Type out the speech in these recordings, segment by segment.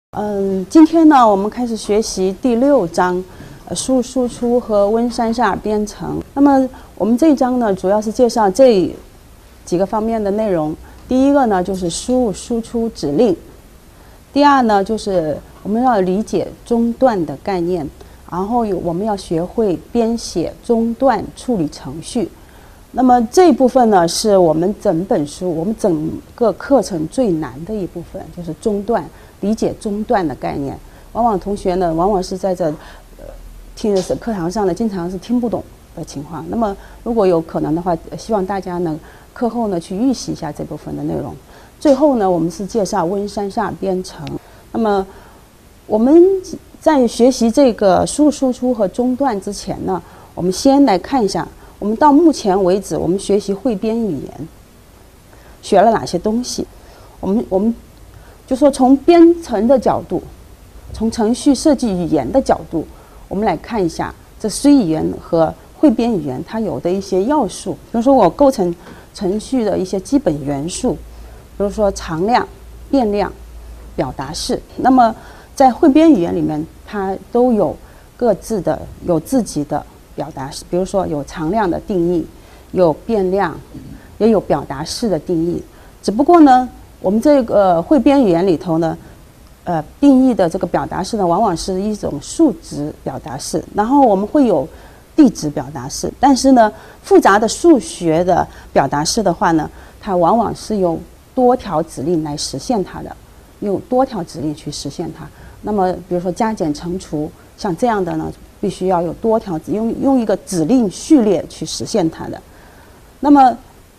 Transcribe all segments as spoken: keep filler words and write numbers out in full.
嗯，今天呢，我们开始学习第六章，呃，输入输出和温山沙尔编程。那么我们这一章呢，主要是介绍这几个方面的内容。第一个呢，就是输入输出指令；第二呢，就是我们要理解中断的概念，然后有我们要学会编写中断处理程序。那么这一部分呢，是我们整本书、我们整个课程最难的一部分，就是中断。理解中断的概念，往往同学呢，往往是在这呃听的是课堂上呢，经常是听不懂的情况。那么如果有可能的话，希望大家呢课后呢去预习一下这部分的内容。最后呢，我们是介绍温山沙尔编程。那么我们在学习这个输入输出和中断之前呢，我们先来看一下，我们到目前为止，我们学习汇编语言学了哪些东西。我们我们。就说从编程的角度，从程序设计语言的角度，我们来看一下这 C 语言和汇编语言它有的一些要素。比如说我构成程序的一些基本元素，比如说常量、变量、表达式。那么在汇编语言里面，它都有各自的有自己的表达式。比如说有常量的定义，有变量，也有表达式的定义。只不过呢，我们这个汇编语言里头呢，呃，定义的这个表达式呢，往往是一种数值表达式，然后我们会有地址表达式。但是呢，复杂的数学的表达式的话呢，它往往是用多条指令来实现它的，用多条指令去实现它。那么，比如说加减乘除，像这样的呢，必须要有多条指用用一个指令序列去实现它的。那么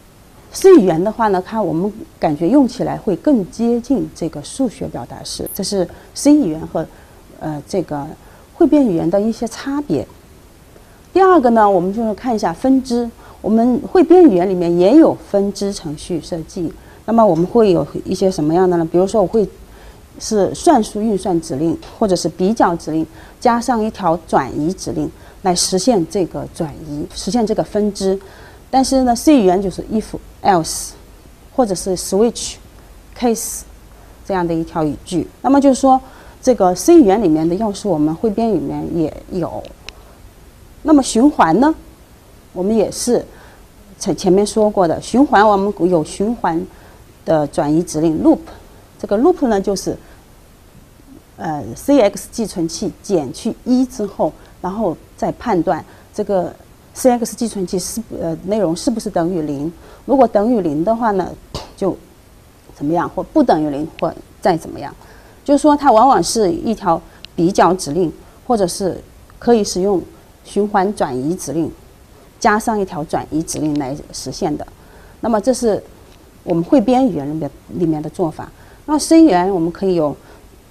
C 语言的话呢，它我们感觉用起来会更接近这个数学表达式，这是 C 语言和呃这个汇编语言的一些差别。第二个呢，我们就是看一下分支。我们汇编语言里面也有分支程序设计，那么我们会有一些什么样的呢？比如说我会是算术运算指令，或者是比较指令，加上一条转移指令来实现这个转移，实现这个分支。但是呢 ，C 语言就是 if、else， 或者是 switch、case 这样的一条语句。那么就是说，这个 C 语言里面的要素，我们汇编里面也有。那么循环呢，我们也是前前面说过的，循环我们有循环的转移指令 loop。这个 loop 呢，就是呃 C X 寄存器减去一之后，然后再判断这个C X 寄存器是呃内容是不是等于零？如果等于零的话呢，就怎么样，或不等于零，或再怎么样？就是说，它往往是一条比较指令，或者是可以使用循环转移指令，加上一条转移指令来实现的。那么这是我们汇编语言里面里面的做法。那 C 语言我们可以有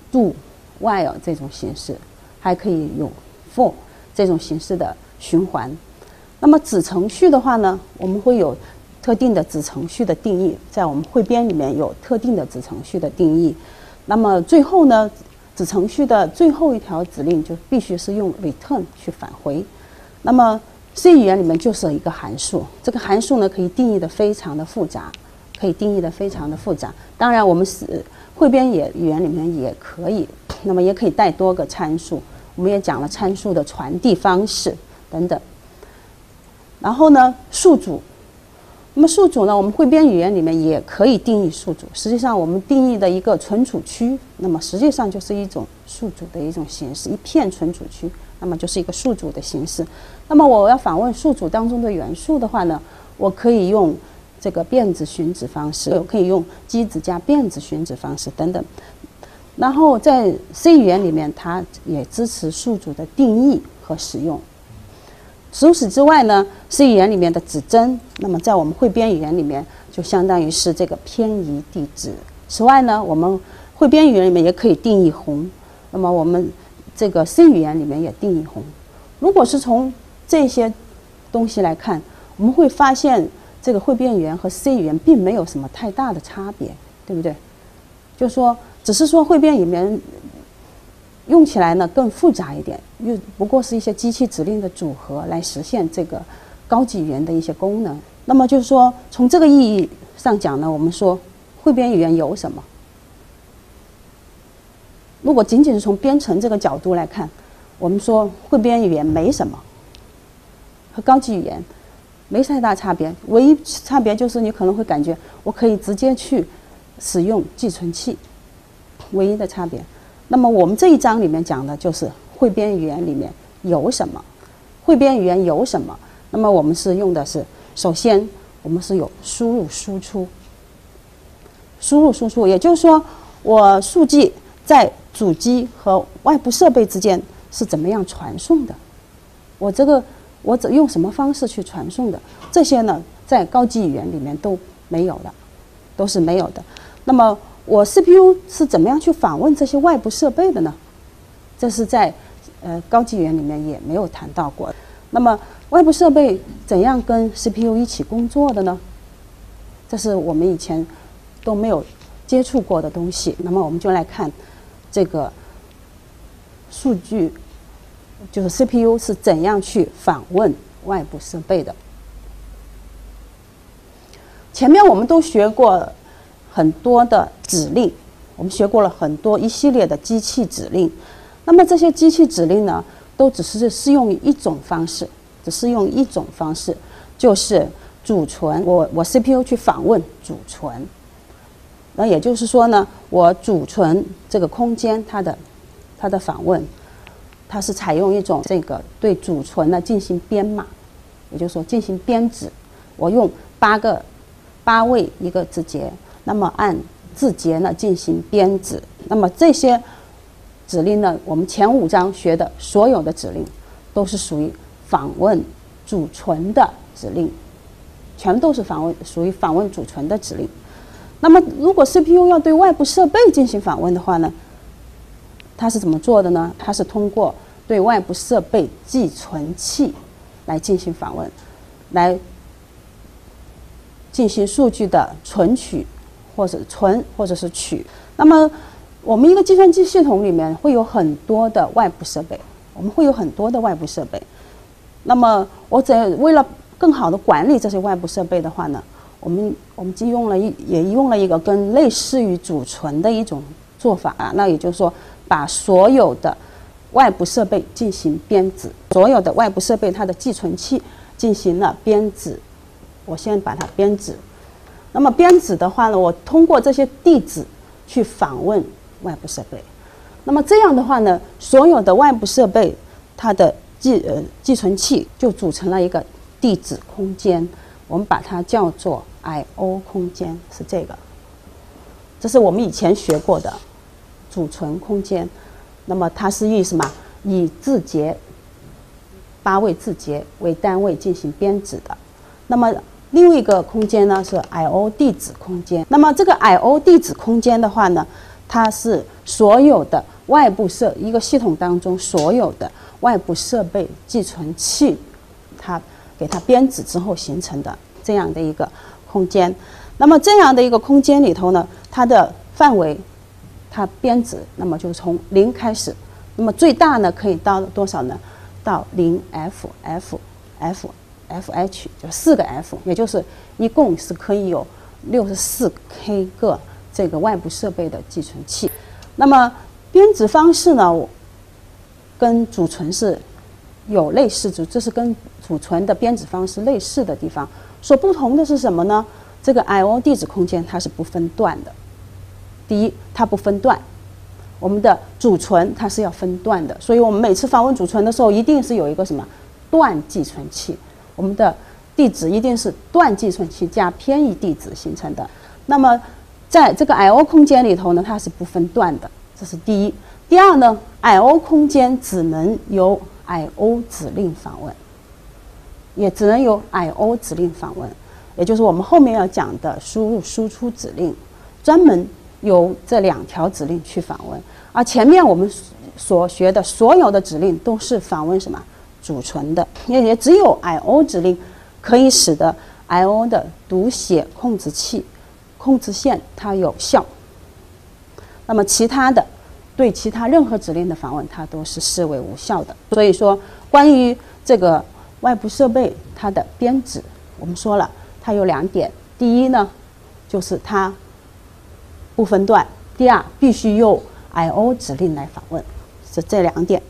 do、while 这种形式，还可以有 for 这种形式的循环。那么子程序的话呢，我们会有特定的子程序的定义，在我们汇编里面有特定的子程序的定义。那么最后呢，子程序的最后一条指令就必须是用 return 去返回。那么 C 语言里面就是一个函数，这个函数呢可以定义的非常的复杂，可以定义的非常的复杂。当然我们是汇编也语言里面也可以，那么也可以带多个参数，我们也讲了参数的传递方式等等。然后呢，数组，那么数组呢，我们汇编语言里面也可以定义数组。实际上，我们定义的一个存储区，那么实际上就是一种数组的一种形式，一片存储区，那么就是一个数组的形式。那么我要访问数组当中的元素的话呢，我可以用这个变子寻址方式，我可以用机子加变子寻址方式等等。然后在 C 语言里面，它也支持数组的定义和使用。除此之外呢 ，C 语言里面的指针，那么在我们汇编语言里面就相当于是这个偏移地址。此外呢，我们汇编语言里面也可以定义宏，那么我们这个 C 语言里面也定义宏。如果是从这些东西来看，我们会发现这个汇编语言和 C 语言并没有什么太大的差别，对不对？就是说，只是说汇编语言用起来呢更复杂一点，又不过是一些机器指令的组合来实现这个高级语言的一些功能。那么就是说，从这个意义上讲呢，我们说汇编语言有什么？ 如果仅仅是从编程这个角度来看，我们说汇编语言没什么，和高级语言没太大差别，唯一差别就是你可能会感觉我可以直接去使用寄存器，唯一的差别。那么我们这一章里面讲的就是汇编语言里面有什么，汇编语言有什么。那么我们是用的是，首先我们是有输入输出，输入输出，也就是说我数据在主机和外部设备之间是怎么样传送的，我这个我怎用什么方式去传送的，这些呢在高级语言里面都没有的，都是没有的。那么我 C P U 是怎么样去访问这些外部设备的呢？这是在呃高级语言里面也没有谈到过。那么外部设备怎样跟 C P U 一起工作的呢？这是我们以前都没有接触过的东西。那么我们就来看这个数据，就是 C P U 是怎样去访问外部设备的。前面我们都学过很多的指令，我们学过了很多一系列的机器指令。那么这些机器指令呢，都只是适用于一种方式，只适用一种方式，就是储存。我我 C P U 去访问储存，那也就是说呢，我储存这个空间它的它的访问，它是采用一种这个对储存呢进行编码，也就是说进行编制。我用八个八位一个字节，那么按字节呢进行编制。那么这些指令呢，我们前五章学的所有的指令都是属于访问储存的指令，全都是访问属于访问储存的指令。那么如果 C P U 要对外部设备进行访问的话呢，它是怎么做的呢？它是通过对外部设备寄存器来进行访问，来进行数据的存取，或者存或者是取。那么我们一个计算机系统里面会有很多的外部设备，我们会有很多的外部设备。那么我怎为了更好的管理这些外部设备的话呢，我们我们就用了一也用了一个跟类似于储存的一种做法啊，那也就是说把所有的外部设备进行编制，所有的外部设备它的寄存器进行了编制。我先把它编制，那么编制的话呢，我通过这些地址去访问外部设备。那么这样的话呢，所有的外部设备它的寄呃寄存器就组成了一个地址空间，我们把它叫做 I O 空间，是这个。这是我们以前学过的储存空间。那么它是以什么？以字节八位字节为单位进行编制的。那么另外一个空间呢是 I O 地址空间。那么这个 I O 地址空间的话呢，它是所有的外部设一个系统当中所有的外部设备寄存器，它给它编制之后形成的这样的一个空间。那么这样的一个空间里头呢，它的范围它编制，那么就从零开始，那么最大呢可以到多少呢？到零 F F F F H， 就四个 F， 也就是一共是可以有六十四 K 个这个外部设备的寄存器。那么编制方式呢，跟储存是有类似，这是跟储存的编制方式类似的地方。所不同的是什么呢？这个 I O 地址空间它是不分段的。第一，它不分段，我们的储存它是要分段的，所以我们每次访问储存的时候，一定是有一个什么段寄存器，我们的地址一定是段寄存器加偏移地址形成的。那么在这个 I O 空间里头呢，它是不分段的，这是第一。第二呢 ，I O 空间只能由 I O 指令访问，也只能由 I O 指令访问，也就是我们后面要讲的输入输出指令，专门由这两条指令去访问。而前面我们所学的所有的指令都是访问什么？储存的，也也只有 I O 指令可以使得 I O 的读写控制器、控制线它有效。那么其他的对其他任何指令的访问，它都是视为无效的。所以说，关于这个外部设备它的编制，我们说了，它有两点：第一呢，就是它不分段；第二，必须由 I O 指令来访问，是这两点。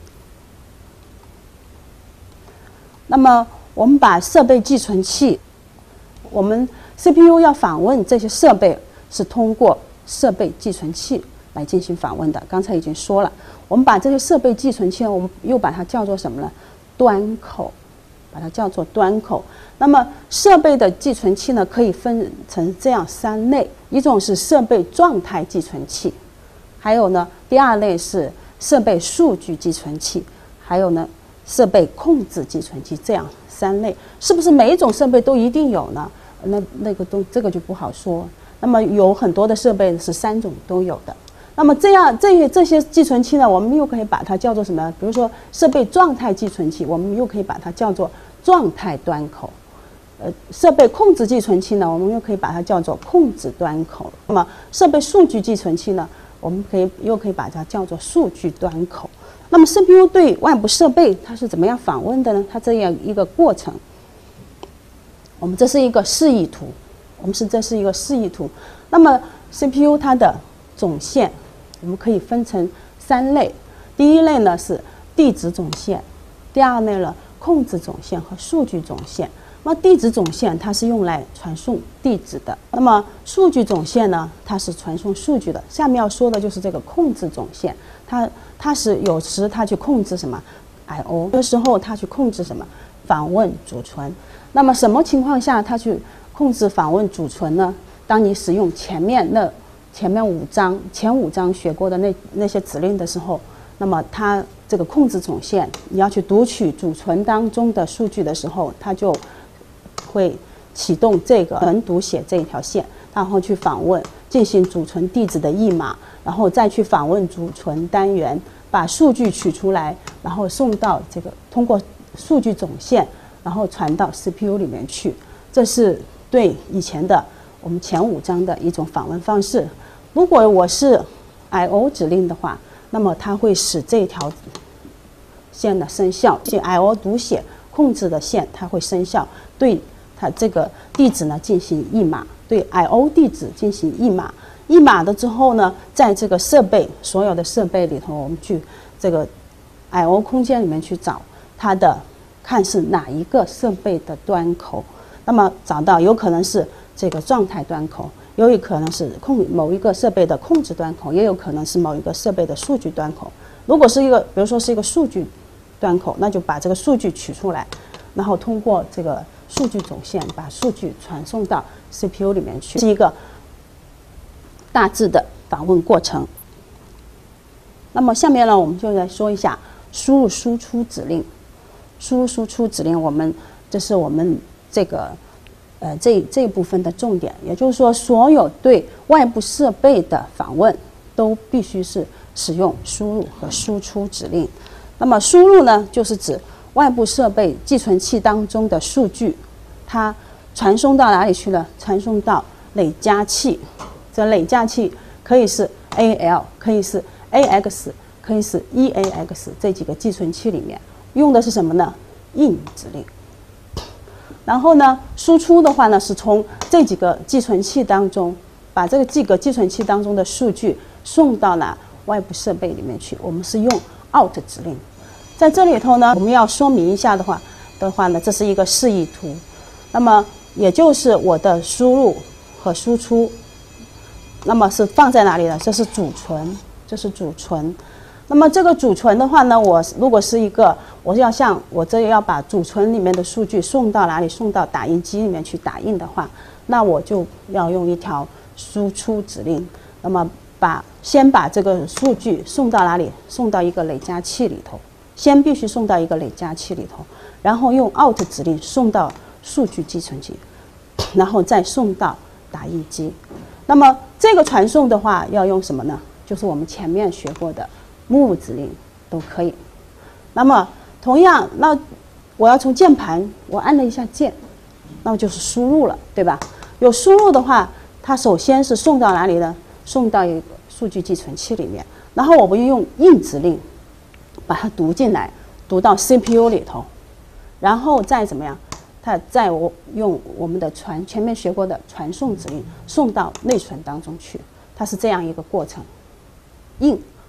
那么我们把设备寄存器，我们 C P U 要访问这些设备是通过设备寄存器来进行访问的。刚才已经说了，我们把这些设备寄存器，我们又把它叫做什么呢？端口，把它叫做端口。那么设备的寄存器呢，可以分成这样三类：一种是设备状态寄存器，还有呢，第二类是设备数据寄存器，还有呢，设备控制寄存器。这样三类，是不是每一种设备都一定有呢？那那个东这个就不好说。那么有很多的设备是三种都有的。那么这样这些这些寄存器呢，我们又可以把它叫做什么？比如说设备状态寄存器，我们又可以把它叫做状态端口。呃，设备控制寄存器呢，我们又可以把它叫做控制端口。那么设备数据寄存器呢，我们可以又可以把它叫做数据端口。那么 C P U 对外部设备它是怎么样访问的呢？它这样一个过程，我们这是一个示意图，我们是这是一个示意图。那么 C P U 它的总线，我们可以分成三类。第一类呢是地址总线，第二类呢控制总线和数据总线。那么地址总线它是用来传送地址的，那么数据总线呢，它是传送数据的。下面要说的就是这个控制总线，它它是有时它去控制什么 I O， 有时候它去控制什么访问储存。那么什么情况下它去控制访问储存呢？当你使用前面那前面五章前五章学过的那那些指令的时候，那么它这个控制总线，你要去读取储存当中的数据的时候，它就会启动这个存读写这一条线，然后去访问进行储存地址的译码，然后再去访问储存单元，把数据取出来，然后送到这个通过数据总线，然后传到 C P U 里面去。这是对以前的我们前五章的一种访问方式。如果我是 I O 指令的话，那么它会使这条线的生效，即 I O 读写控制的线它会生效，对它这个地址呢进行译码，对 I O 地址进行译码。译码了之后呢，在这个设备所有的设备里头，我们去这个 I O 空间里面去找它的，看是哪一个设备的端口。那么找到有可能是这个状态端口，也有可能是控某一个设备的控制端口，也有可能是某一个设备的数据端口。如果是一个，比如说是一个数据端口，那就把这个数据取出来，然后通过这个数据总线把数据传送到 C P U 里面去，是一个大致的访问过程。那么下面呢，我们就来说一下输入输出指令。输入输出指令，我们这是我们这个呃这这一部分的重点，也就是说，所有对外部设备的访问都必须是使用输入和输出指令。那么输入呢，就是指外部设备寄存器当中的数据，它传送到哪里去了？传送到累加器。这累加器可以是 A L， 可以是 A X， 可以是 E A X 这几个寄存器里面用的是什么呢？in 指令。然后呢，输出的话呢，是从这几个寄存器当中，把这个几个寄存器当中的数据送到了外部设备里面去。我们是用 out 指令。在这里头呢，我们要说明一下的话的话呢，这是一个示意图。那么也就是我的输入和输出，那么是放在哪里呢？这是储存，这是储存。那么这个储存的话呢，我如果是一个，我要像我这要把储存里面的数据送到哪里？送到打印机里面去打印的话，那我就要用一条输出指令。那么把先把这个数据送到哪里？送到一个累加器里头，先必须送到一个累加器里头，然后用 out 指令送到数据寄存器，然后再送到打印机。那么这个传送的话要用什么呢？就是我们前面学过的 move 指令都可以。那么同样，那我要从键盘我按了一下键，那么就是输入了，对吧？有输入的话，它首先是送到哪里呢？送到一个数据寄存器里面，然后我们用 in 指令把它读进来，读到 C P U 里头，然后再怎么样？它再我用我们的传前面学过的传送指令送到内存当中去，它是这样一个过程。in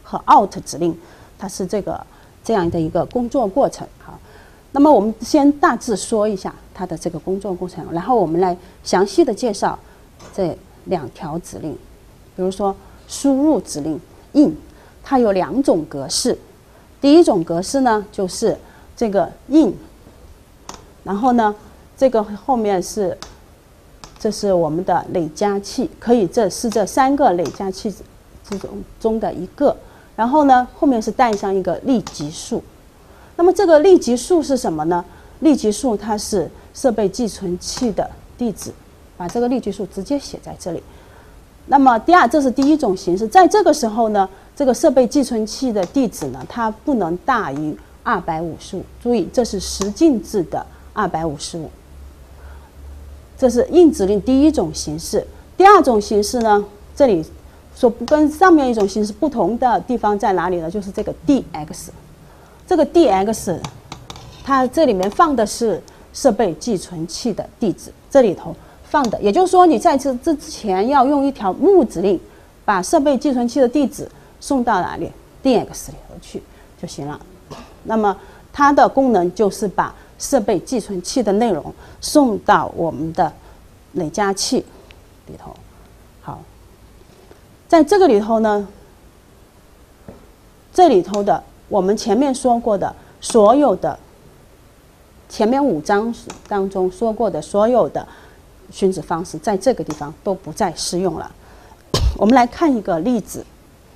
和 out 指令，它是这个这样的一个工作过程。好，那么我们先大致说一下它的这个工作过程，然后我们来详细的介绍这两条指令。比如说输入指令 in， 它有两种格式。第一种格式呢，就是这个 in， 然后呢，这个后面是，这是我们的累加器，可以这是这三个累加器这种中的一个。然后呢，后面是带上一个立即数。那么这个立即数是什么呢？立即数它是设备寄存器的地址，把这个立即数直接写在这里。那么第二，这是第一种形式，在这个时候呢，这个设备寄存器的地址呢，它不能大于二百五十五。注意，这是十进制的二百五十五。这是 in 指令第一种形式。第二种形式呢，这里说不跟上面一种形式不同的地方在哪里呢？就是这个 dx， 这个 dx， 它这里面放的是设备寄存器的地址，这里头放的，也就是说你在这这之前要用一条 move 指令，把设备寄存器的地址送到哪里 dx 里头去就行了。那么它的功能就是把设备寄存器的内容送到我们的累加器里头。好，在这个里头呢，这里头的我们前面说过的所有的前面五章当中说过的所有的寻址方式，在这个地方都不再适用了。我们来看一个例子。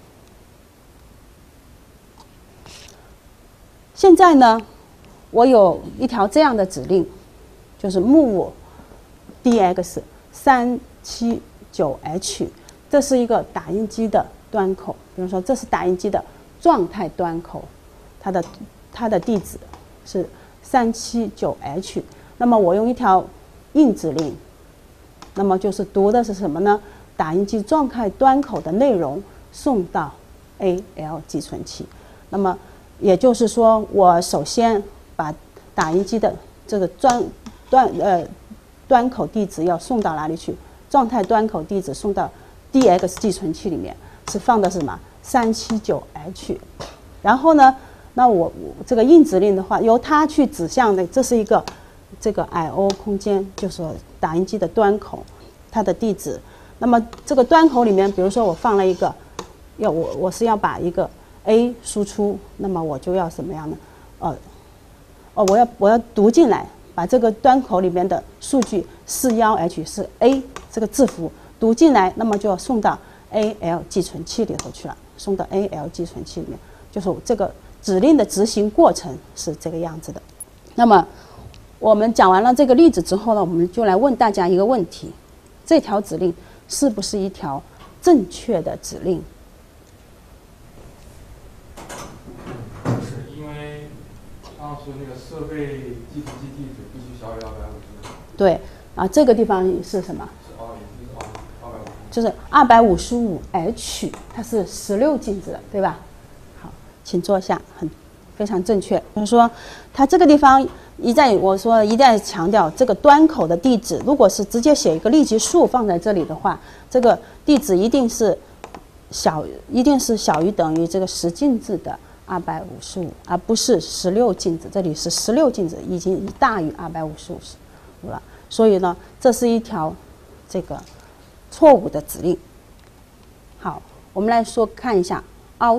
现在呢，我有一条这样的指令，就是 move dx 三七九 h， 这是一个打印机的端口。比如说，这是打印机的状态端口，它的它的地址是三七九 h。那么我用一条 in 指令，那么就是读的是什么呢？打印机状态端口的内容送到 A L 寄存器。那么也就是说，我首先把打印机的这个端端呃端口地址要送到哪里去？状态端口地址送到 dx 寄存器里面，是放的是什么？三七九 h。然后呢，那我这个 in 指令的话，由它去指向的，这是一个这个 I O 空间，就是说打印机的端口，它的地址。那么这个端口里面，比如说我放了一个，要我我是要把一个 A 输出，那么我就要什么样呢？呃，哦，我要我要读进来，把这个端口里面的数据四一 H 是 A 这个字符读进来，那么就要送到 A L 寄存器里头去了，送到 A L 寄存器里面，就是这个指令的执行过程是这个样子的。那么我们讲完了这个例子之后呢，我们就来问大家一个问题：这条指令是不是一条正确的指令？ 是因为当时那个设备寄存器地址必须小于二百五十。 对啊，这个地方是什么？ 是二二百五十。 就是二百五十五 H， 它是十六进制的，对吧？好，请坐下，很非常正确。就是说，它这个地方一再我说一再强调，这个端口的地址，如果是直接写一个立即数放在这里的话，这个地址一定是小，一定是小于等于这个十进制的二百五十五，而不是十六进制。这里是十六进制，已经大于二百五十五了。所以呢，这是一条这个错误的指令。好，我们来说看一下 out。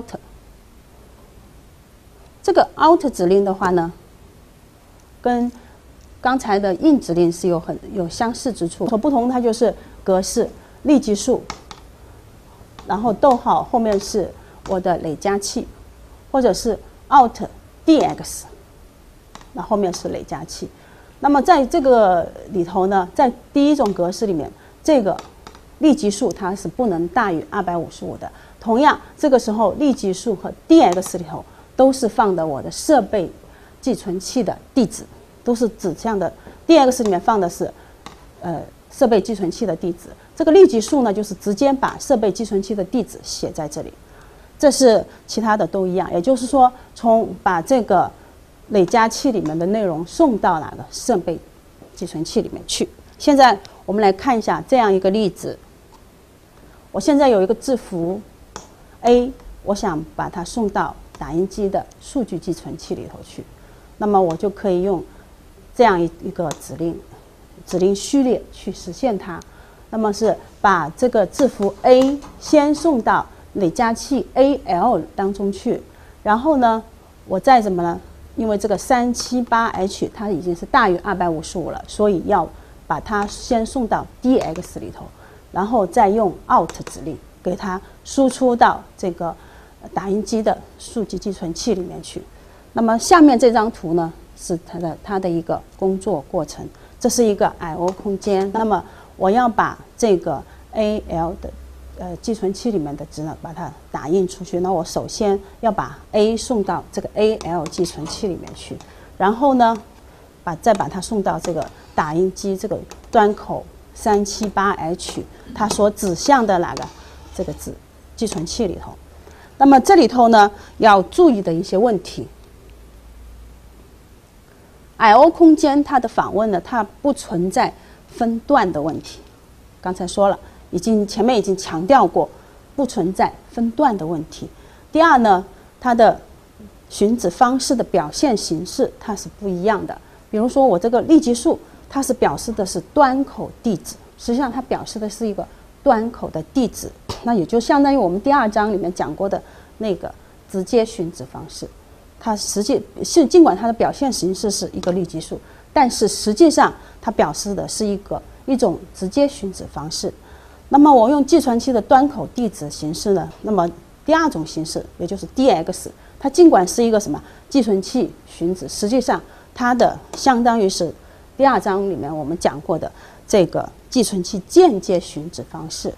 这个 out 指令的话呢，跟刚才的 in 指令是有很有相似之处，所不同它就是格式立即数，然后逗号后面是我的累加器，或者是 out dx， 那后面是累加器。那么在这个里头呢，在第一种格式里面，这个立即数它是不能大于二百五十五的。同样，这个时候立即数和 dx 里头都是放的我的设备寄存器的地址，都是指向的 dx 里面放的是呃设备寄存器的地址。这个立即数呢，就是直接把设备寄存器的地址写在这里。这是其他的都一样，也就是说，从把这个累加器里面的内容送到哪个设备寄存器里面去。现在我们来看一下这样一个例子。我现在有一个字符 A， 我想把它送到打印机的数据寄存器里头去，那么我就可以用这样一一个指令指令序列去实现它。那么是把这个字符 A 先送到累加器 A L 当中去，然后呢，我再怎么呢？因为这个三七八 H 它已经是大于二百五十五了，所以要把它先送到 D X 里头，然后再用 Alt 指令给它输出到这个打印机的数据寄存器里面去。那么下面这张图呢，是它的它的一个工作过程，这是一个 I O 空间。那么我要把这个 A L 的呃寄存器里面的值呢，把它打印出去。那我首先要把 A 送到这个 A L 寄存器里面去，然后呢，把再把它送到这个打印机这个端口三七八 H 它所指向的哪个这个字寄存器里头。那么这里头呢，要注意的一些问题。I O 空间它的访问呢，它不存在分段的问题。刚才说了，已经前面已经强调过，不存在分段的问题。第二呢，它的寻址方式的表现形式它是不一样的。比如说我这个立即数，它是表示的是端口地址，实际上它表示的是一个端口的地址，那也就相当于我们第二章里面讲过的那个直接寻址方式。它实际是尽管它的表现形式是一个立即数，但是实际上它表示的是一个一种直接寻址方式。那么我用寄存器的端口地址形式呢，那么第二种形式也就是 D X， 它尽管是一个什么寄存器寻址，实际上它的相当于是第二章里面我们讲过的这个寄存器间接寻址方式。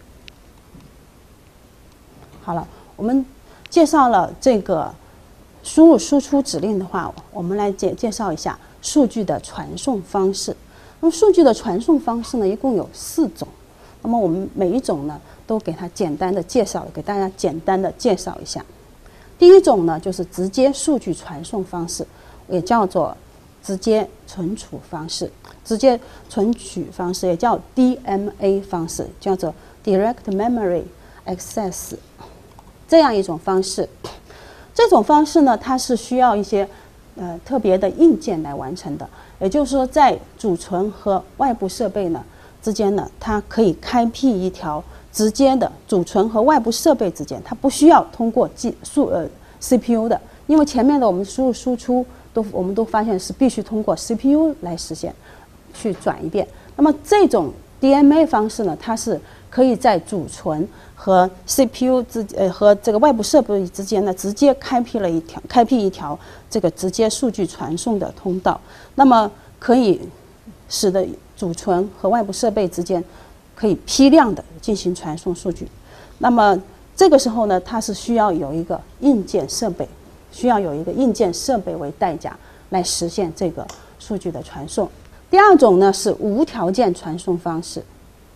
好了，我们介绍了这个输入输出指令的话，我们来介介绍一下数据的传送方式。那么数据的传送方式呢，一共有四种。那么我们每一种呢，都给它简单的介绍，给大家简单的介绍一下。第一种呢，就是直接数据传送方式，也叫做直接存储方式。直接存取方式也叫 D M A 方式，叫做 Direct Memory Access 这样一种方式。这种方式呢，它是需要一些呃特别的硬件来完成的。也就是说，在主存和外部设备呢之间呢，它可以开辟一条直接的主存和外部设备之间，它不需要通过计数呃 C P U 的，因为前面的我们输入输出都我们都发现是必须通过 C P U 来实现去转一遍。那么这种 D M A 方式呢，它是可以在主存和 C P U 之呃和这个外部设备之间呢，直接开辟了一条开辟一条这个直接数据传送的通道，那么可以使得主存和外部设备之间可以批量的进行传送数据。那么这个时候呢，它是需要有一个硬件设备，需要有一个硬件设备为代价来实现这个数据的传送。第二种呢是无条件传送方式。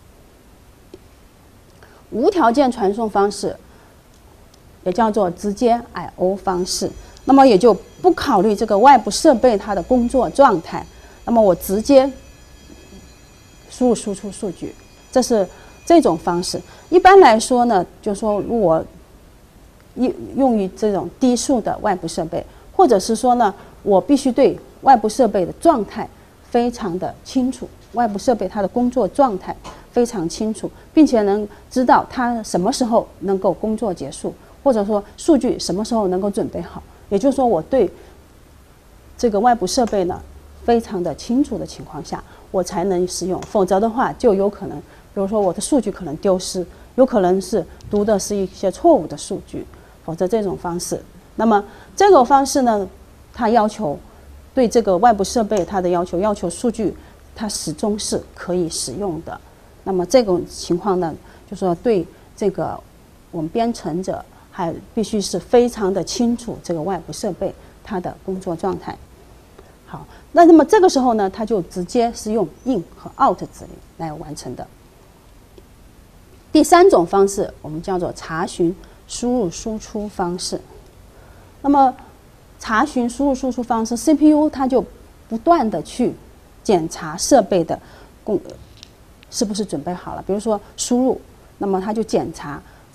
无条件传送方式也叫做直接 I O 方式，那么也就不考虑这个外部设备它的工作状态，那么我直接输入输出数据，这是这种方式。一般来说呢，就是说我用于这种低速的外部设备，或者是说呢，我必须对外部设备的状态非常的清楚，外部设备它的工作状态非常清楚，并且能知道它什么时候能够工作结束，或者说数据什么时候能够准备好。也就是说，我对这个外部设备呢非常的清楚的情况下，我才能使用，否则的话就有可能，比如说我的数据可能丢失，有可能是读的是一些错误的数据，否则这种方式，那么这种方式呢，它要求对这个外部设备它的要求，要求数据它始终是可以使用的。那么这种情况呢，就说对这个我们编程者还必须是非常的清楚这个外部设备它的工作状态。好，那那么这个时候呢，它就直接是用 in 和 out 指令来完成的。第三种方式我们叫做查询输入输出方式。那么查询输入输出方式 ，C P U 它就不断的去检查设备的供是不是准备好了。比如说输入，那么它就检查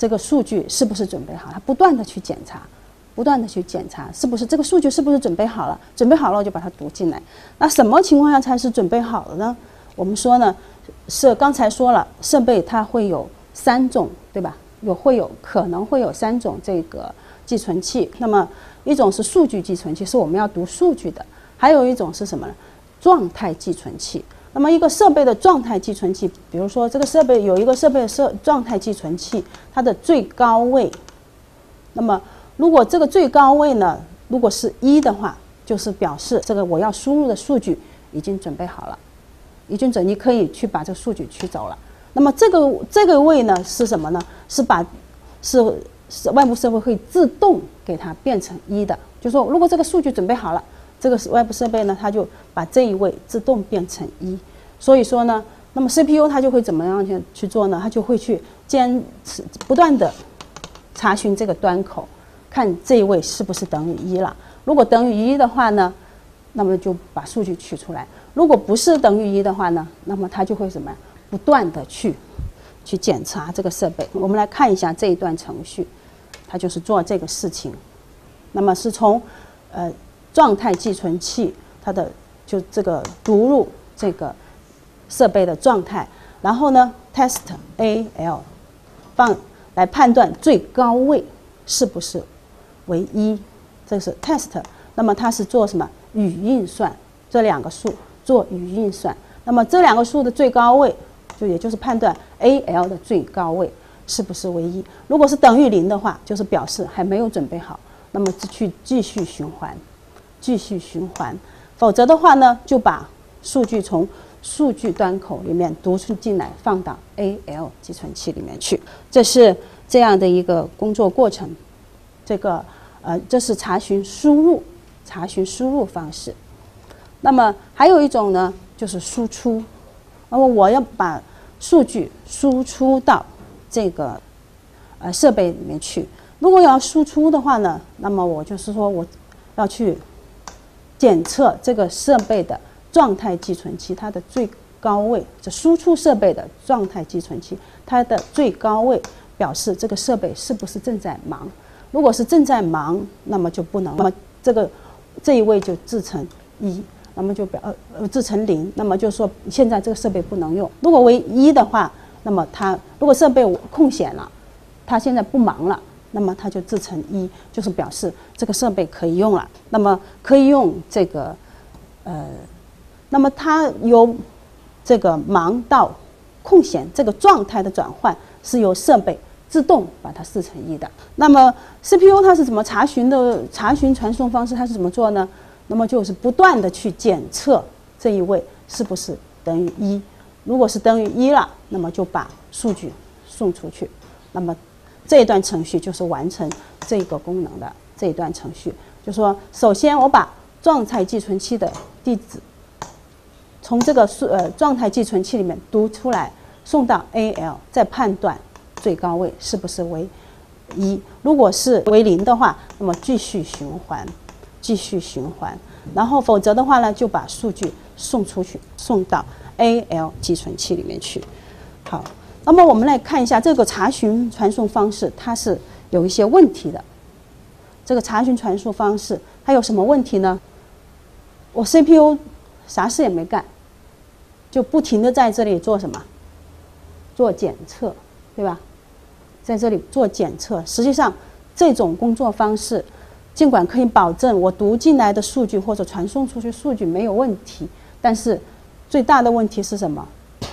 这个数据是不是准备好，它不断的去检查，不断的去检查是不是这个数据是不是准备好了，准备好了我就把它读进来。那什么情况下才是准备好了呢？我们说呢，是刚才说了，设备它会有三种，对吧？有会有可能会有三种这个寄存器。那么一种是数据寄存器，是我们要读数据的；还有一种是什么呢？状态寄存器。那么一个设备的状态寄存器，比如说这个设备有一个设备的设状态寄存器，它的最高位，那么如果这个最高位呢，如果是一的话，就是表示这个我要输入的数据已经准备好了。已经准，你可以去把这个数据取走了。那么这个这个位呢是什么呢？是把是是外部设备会自动给它变成一的。就说如果这个数据准备好了，这个外部设备呢，它就把这一位自动变成一。所以说呢，那么 C P U 它就会怎么样去去做呢？它就会去坚持不断的查询这个端口，看这一位是不是等于一了。如果等于一的话呢，那么就把数据取出来。如果不是等于一的话呢，那么它就会什么呀？不断的去去检查这个设备。我们来看一下这一段程序，它就是做这个事情。那么是从呃状态寄存器它的就这个读入这个设备的状态，然后呢 test A L 放来判断最高位是不是为一，这是 test。那么它是做什么？语运算，这两个数。做语运算，那么这两个数的最高位，就也就是判断 A L 的最高位是不是为一。如果是等于零的话，就是表示还没有准备好，那么去继续循环，继续循环。否则的话呢，就把数据从数据端口里面读出进来，放到 A L 寄存器里面去。这是这样的一个工作过程。这个呃，这是查询输入，查询输入方式。那么还有一种呢，就是输出。那么我要把数据输出到这个呃设备里面去。如果要输出的话呢，那么我就是说我要去检测这个设备的状态寄存器它的最高位，这输出设备的状态寄存器它的最高位，表示这个设备是不是正在忙。如果是正在忙，那么就不能，那么这个这一位就制成一。那么就表呃制成零，那么就是说现在这个设备不能用。如果为一的话，那么它如果设备空闲了，它现在不忙了，那么它就制成一，就是表示这个设备可以用了。那么可以用这个呃，那么它由这个忙到空闲这个状态的转换是由设备自动把它制成一的。那么 C P U 它是怎么查询的？查询传送方式它是怎么做呢？那么就是不断的去检测这一位是不是等于一，如果是等于一了，那么就把数据送出去。那么这一段程序就是完成这个功能的这一段程序。就说首先我把状态寄存器的地址从这个数呃状态寄存器里面读出来，送到 A L， 再判断最高位是不是为一。如果是为零的话，那么继续循环。继续循环，然后否则的话呢，就把数据送出去，送到 A L 寄存器里面去。好，那么我们来看一下这个查询传送方式，它是有一些问题的。这个查询传输方式它有什么问题呢？我 C P U 啥事也没干，就不停的在这里做什么？做检测，对吧？在这里做检测，实际上这种工作方式。尽管可以保证我读进来的数据或者传送出去数据没有问题，但是最大的问题是什么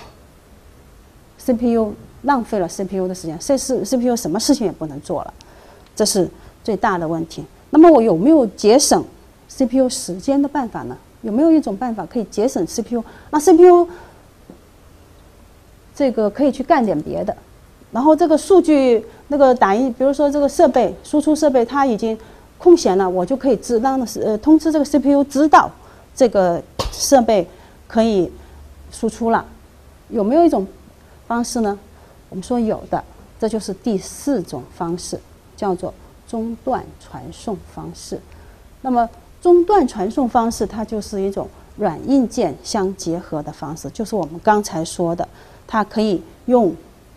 ？C P U 浪费了 C P U 的时间，这是 C P U 什么事情也不能做了，这是最大的问题。那么我有没有节省 C P U 时间的办法呢？有没有一种办法可以节省 C P U？ 那 C P U 这个可以去干点别的，然后这个数据那个打印，比如说这个设备输出设备它已经空闲了，我就可以知让呃通知这个 C P U 知道这个设备可以输出了。有没有一种方式呢？我们说有的，这就是第四种方式，叫做中断传送方式。那么中断传送方式它就是一种软硬件相结合的方式，就是我们刚才说的，它可以用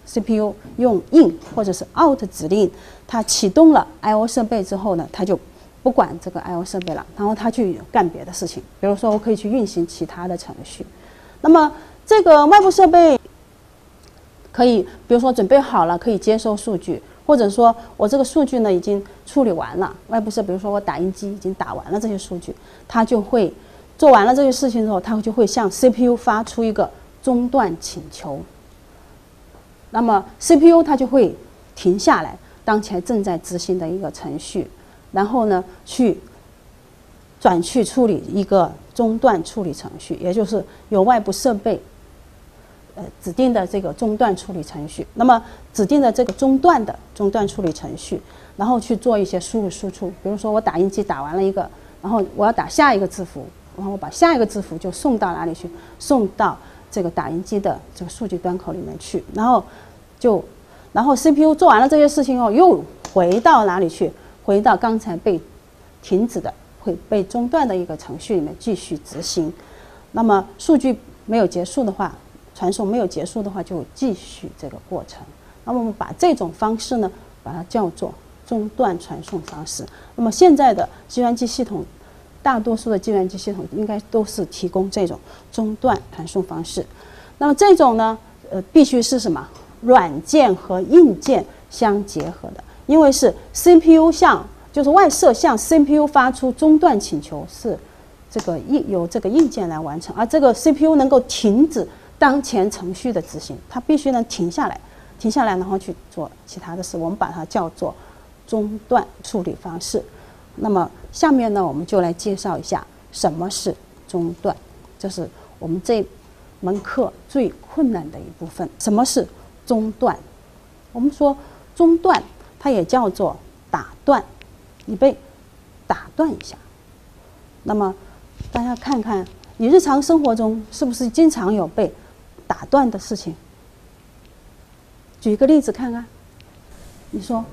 C P U 用 in 或者是 out 指令，它启动了 I O 设备之后呢，它就不管这个 I O 设备了，然后它去干别的事情。比如说，我可以去运行其他的程序。那么这个外部设备可以，比如说准备好了，可以接收数据，或者说我这个数据呢已经处理完了，外部设备，比如说我打印机已经打完了这些数据，它就会做完了这些事情之后，它就会向 C P U 发出一个中断请求。那么 C P U 它就会停下来当前正在执行的一个程序，然后呢去转去处理一个中断处理程序，也就是由外部设备呃指定的这个中断处理程序。那么指定的这个中断的中断处理程序，然后去做一些输入输出。比如说我打印机打完了一个，然后我要打下一个字符，然后我把下一个字符就送到哪里去？送到这个打印机的这个数据端口里面去，然后就然后 C P U 做完了这些事情后，又回到哪里去？回到刚才被停止的、会被中断的一个程序里面继续执行。那么数据没有结束的话，传送没有结束的话，就继续这个过程。那么我们把这种方式呢，把它叫做中断传送方式。那么现在的计算机系统，大多数的计算机系统应该都是提供这种中断传送方式。那么这种呢，呃，必须是什么？软件和硬件相结合的，因为是 C P U 向，就是外设向 C P U 发出中断请求，是这个硬由这个硬件来完成，而这个 C P U 能够停止当前程序的执行，它必须能停下来，停下来然后去做其他的事，我们把它叫做中断处理方式。那么下面呢，我们就来介绍一下什么是中断，这是我们这门课最困难的一部分。什么是中断？我们说中断，它也叫做打断，你被打断一下。那么大家看看，你日常生活中是不是经常有被打断的事情？举一个例子看看，你说。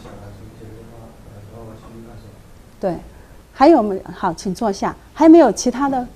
对，还有没有？好，请坐下。还没有其他的？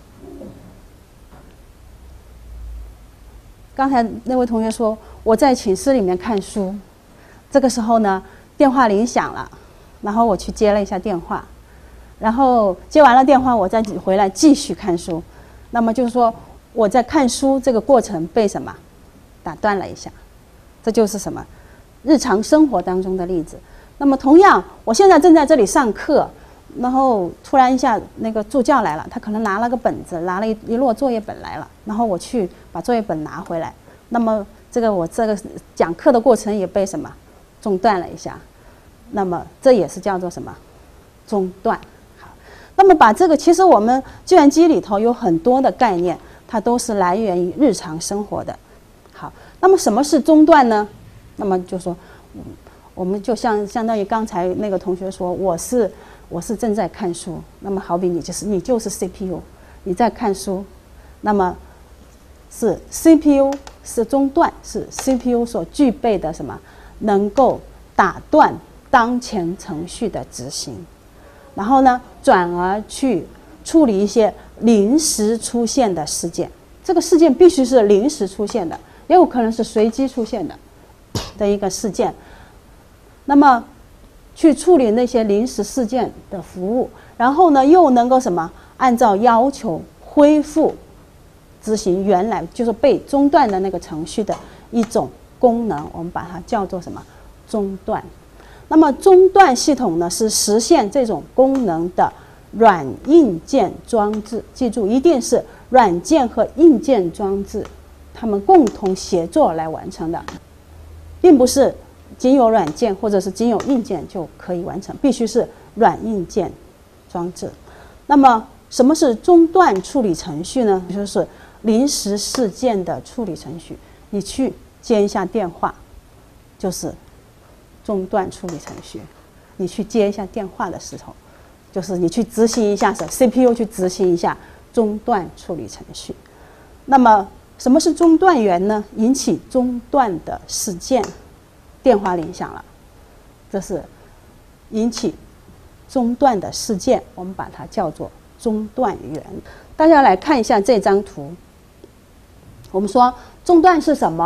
刚才那位同学说我在寝室里面看书，这个时候呢，电话铃响了，然后我去接了一下电话，然后接完了电话，我再回来继续看书。那么就是说我在看书这个过程被什么打断了一下，这就是什么日常生活当中的例子。那么同样，我现在正在这里上课，然后突然一下那个助教来了，他可能拿了个本子，拿了一一摞作业本来了，然后我去把作业本拿回来，那么这个我这个讲课的过程也被什么中断了一下，那么这也是叫做什么中断。好，那么把这个，其实我们计算机里头有很多的概念，它都是来源于日常生活的。好，那么什么是中断呢？那么就说，嗯。我们就像相当于刚才那个同学说，我是我是正在看书，那么好比你就是你就是 C P U， 你在看书，那么是 C P U 是中断，是 C P U 所具备的什么能够打断当前程序的执行，然后呢转而去处理一些临时出现的事件，这个事件必须是临时出现的，也有可能是随机出现的的一个事件。那么去处理那些临时事件的服务，然后呢又能够什么按照要求恢复执行原来就是被中断的那个程序的一种功能，我们把它叫做什么中断。那么中断系统呢是实现这种功能的软硬件装置，记住一定是软件和硬件装置它们共同协作来完成的，并不是仅有软件或者是仅有硬件就可以完成，必须是软硬件装置。那么什么是中断处理程序呢？就是临时事件的处理程序。你去接一下电话，就是中断处理程序。你去接一下电话的时候，就是你去执行一下 C P U 去执行一下中断处理程序。那么什么是中断源呢？引起中断的事件。电话铃响了，这是引起中断的事件，我们把它叫做中断源。大家来看一下这张图，我们说中断是什么？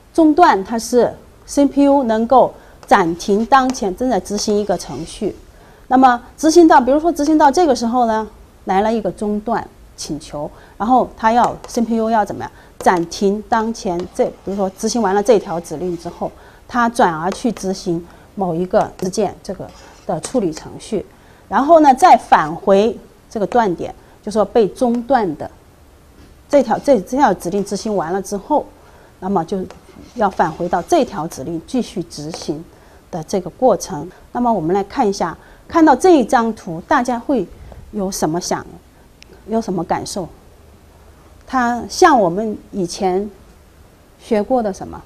中断它是 C P U 能够暂停当前正在执行一个程序，那么执行到，比如说执行到这个时候呢，来了一个中断请求，然后它要 C P U 要怎么样暂停当前这，比如说执行完了这条指令之后，它转而去执行某一个事件这个的处理程序，然后呢再返回这个断点，就说被中断的这条这这条指令执行完了之后，那么就要返回到这条指令继续执行的这个过程。那么我们来看一下，看到这一张图，大家会有什么想，有什么感受？它像我们以前学过的什么？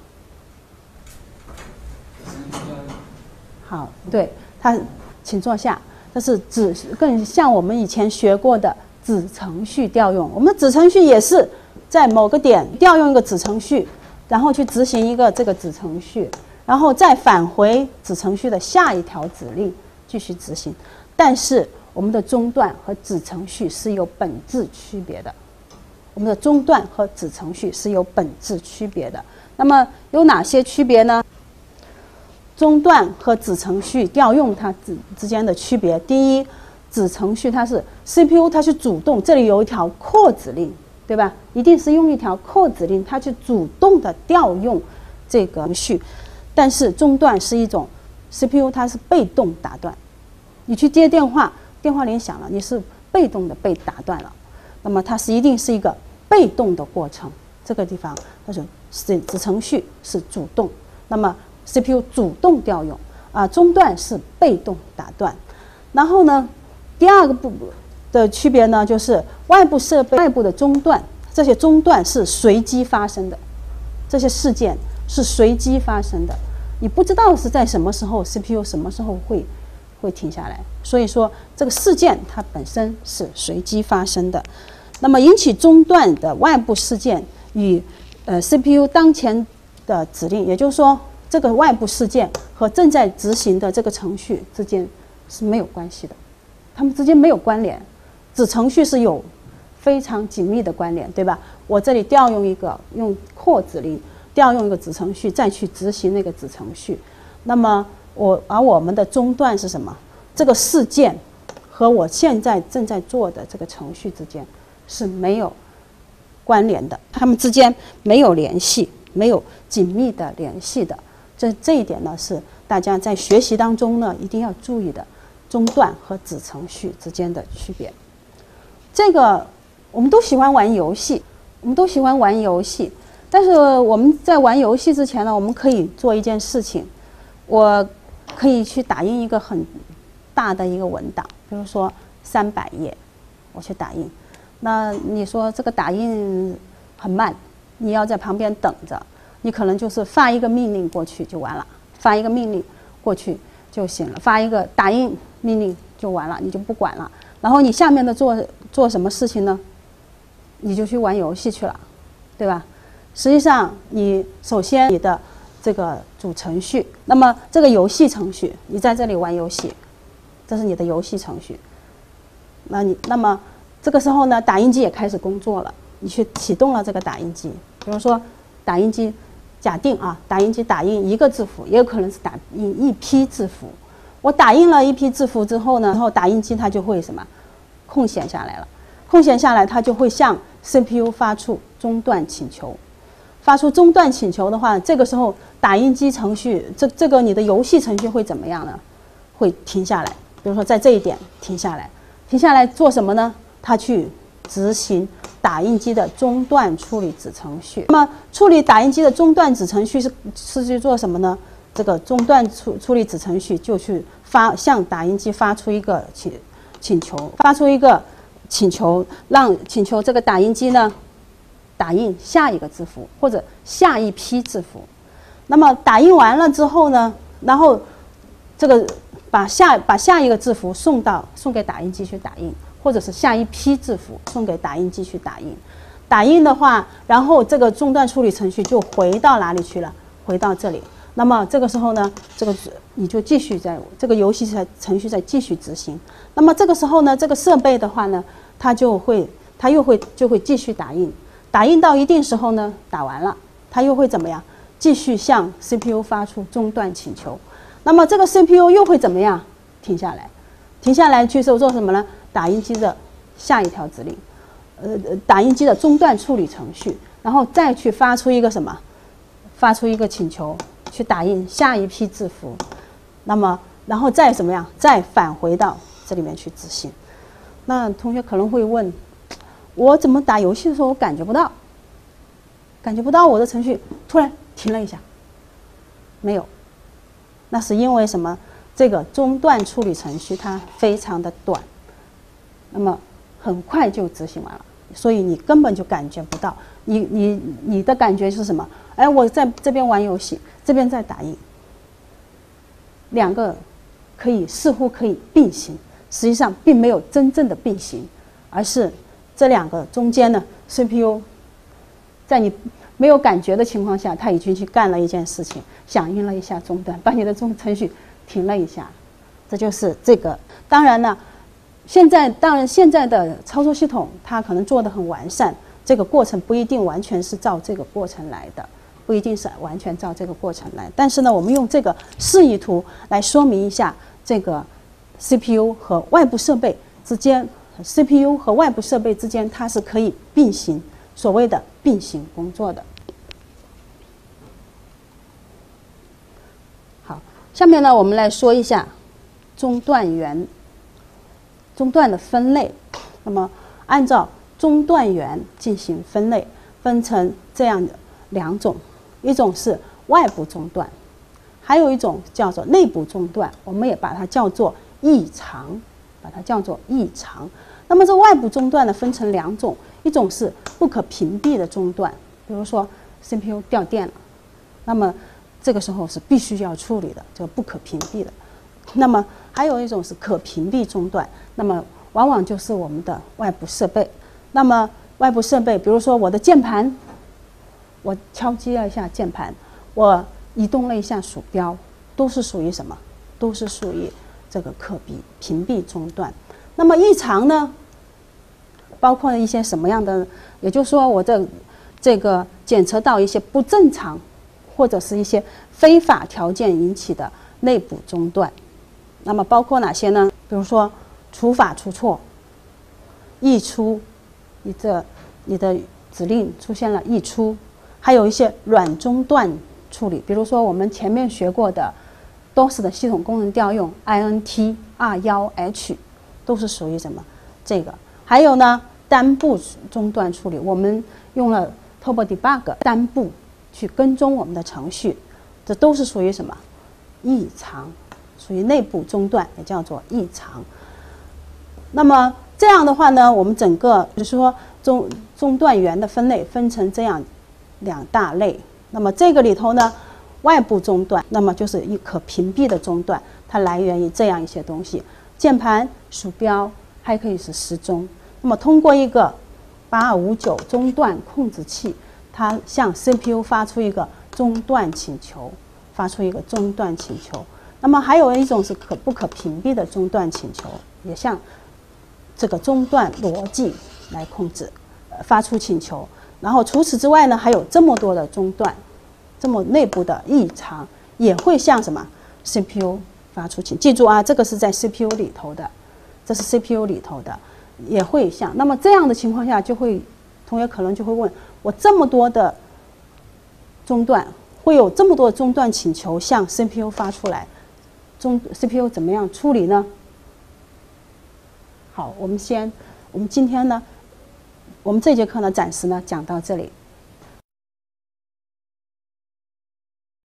好，对，它，请坐下。这是子更像我们以前学过的子程序调用。我们的子程序也是在某个点调用一个子程序，然后去执行一个这个子程序，然后再返回子程序的下一条指令继续执行。但是我们的中断和子程序是有本质区别的。我们的中断和子程序是有本质区别的。那么有哪些区别呢？中断和子程序调用它之之间的区别，第一，子程序它是 C P U 它是主动，这里有一条 call 指令，对吧？一定是用一条 call 指令，它去主动的调用这个程序。但是中断是一种 C P U 它是被动打断，你去接电话，电话铃响了，你是被动的被打断了，那么它是一定是一个被动的过程。这个地方它是子程序是主动，那么 C P U 主动调用啊，中断是被动打断。然后呢，第二个步的区别呢，就是外部设备外部的中断，这些中断是随机发生的，这些事件是随机发生的，你不知道是在什么时候 C P U 什么时候会会停下来，所以说这个事件它本身是随机发生的。那么引起中断的外部事件与呃 C P U 当前的指令，也就是说这个外部事件和正在执行的这个程序之间是没有关系的，它们之间没有关联。子程序是有非常紧密的关联，对吧？我这里调用一个用 call 指令调用一个子程序，再去执行那个子程序。那么我而我们的中断是什么？这个事件和我现在正在做的这个程序之间是没有关联的，它们之间没有联系，没有紧密的联系的。这这一点呢，是大家在学习当中呢一定要注意的，中断和子程序之间的区别。这个我们都喜欢玩游戏，我们都喜欢玩游戏，但是我们在玩游戏之前呢，我们可以做一件事情，我可以去打印一个很大的一个文档，比如说三百页，我去打印。那你说这个打印很慢，你要在旁边等着，你可能就是发一个命令过去就完了，发一个命令过去就行了，发一个打印命令就完了，你就不管了。然后你下面的做做什么事情呢？你就去玩游戏去了，对吧？实际上，你首先你的这个主程序，那么这个游戏程序，你在这里玩游戏，这是你的游戏程序。那你那么这个时候呢，打印机也开始工作了，你去启动了这个打印机。比如说，打印机假定啊，打印机打印一个字符，也有可能是打印一批字符。我打印了一批字符之后呢，然后打印机它就会什么空闲下来了，空闲下来它就会向 C P U 发出中断请求。发出中断请求的话，这个时候打印机程序这这个你的游戏程序会怎么样呢？会停下来。比如说在这一点停下来，停下来做什么呢？它去执行打印机的中断处理子程序。那么处理打印机的中断子程序是是去做什么呢？这个中断处处理子程序就去发向打印机发出一个请请求，发出一个请求，让请求这个打印机呢打印下一个字符或者下一批字符。那么打印完了之后呢，然后这个把下把下一个字符送到送给打印机去打印，或者是下一批字符送给打印机去打印。打印的话，然后这个中断处理程序就回到哪里去了？回到这里。那么这个时候呢，这个你就继续在这个游戏程序在继续执行。那么这个时候呢，这个设备的话呢，它就会它又会就会继续打印，打印到一定时候呢，打完了，它又会怎么样？ 继续向 C P U 发出中断请求。那么这个 C P U 又会怎么样？停下来，停下来去做做什么呢？打印机的下一条指令，呃，打印机的中断处理程序，然后再去发出一个什么？发出一个请求，去打印下一批字符。那么，然后再怎么样？再返回到这里面去执行。那同学可能会问，我怎么打游戏的时候我感觉不到？感觉不到我的程序突然停了一下？没有。那是因为什么？这个中断处理程序它非常的短，那么很快就执行完了，所以你根本就感觉不到。你你你的感觉是什么？哎，我在这边玩游戏，这边在打印，两个可以似乎可以并行，实际上并没有真正的并行，而是这两个中间呢 ，C P U 在你没有感觉的情况下，它已经去干了一件事情，响应了一下中断，把你的中程序停了一下，这就是这个。当然呢，现在当然现在的操作系统它可能做得很完善，这个过程不一定完全是照这个过程来的，不一定是完全照这个过程来。但是呢，我们用这个示意图来说明一下这个 C P U 和外部设备之间 ，C P U 和外部设备之间它是可以并行，所谓的并行工作的。好，下面呢，我们来说一下中断源。中断的分类，那么按照中断源进行分类，分成这样的两种，一种是外部中断，还有一种叫做内部中断，我们也把它叫做异常，把它叫做异常。那么这外部中断呢，分成两种，一种是不可屏蔽的中断，比如说 C P U 掉电了，那么这个时候是必须要处理的，这个不可屏蔽的。那么还有一种是可屏蔽中断，那么往往就是我们的外部设备。那么外部设备，比如说我的键盘，我敲击了一下键盘，我移动了一下鼠标，都是属于什么？都是属于这个可屏屏蔽中断。那么异常呢，包括一些什么样的？也就是说，我的这个检测到一些不正常，或者是一些非法条件引起的内部中断。那么包括哪些呢？比如说除法出错、溢出，你的你的指令出现了溢出，还有一些软中断处理，比如说我们前面学过的 D O S 的系统功能调用 I N T R 一 H 都是属于什么？这个还有呢，单步中断处理，我们用了 Turbo Debug 单步去跟踪我们的程序，这都是属于什么？异常。属于内部中断，也叫做异常。那么这样的话呢，我们整个就是说中中断源的分类分成这样两大类。那么这个里头呢，外部中断，那么就是一可屏蔽的中断，它来源于这样一些东西：键盘、鼠标，还可以是时钟。那么通过一个八二五九中断控制器，它向 C P U 发出一个中断请求，发出一个中断请求。那么还有一种是可不可屏蔽的中断请求，也向这个中断逻辑来控制，呃，发出请求。然后除此之外呢，还有这么多的中断，这么内部的异常也会向什么 C P U 发出请。记住啊，这个是在 C P U 里头的，这是 C P U 里头的，也会向。那么这样的情况下，就会同学可能就会问，我这么多的中断，会有这么多的中断请求向 C P U 发出来。中 C P U 怎么样处理呢？好，我们先，我们今天呢，我们这节课呢，暂时呢讲到这里。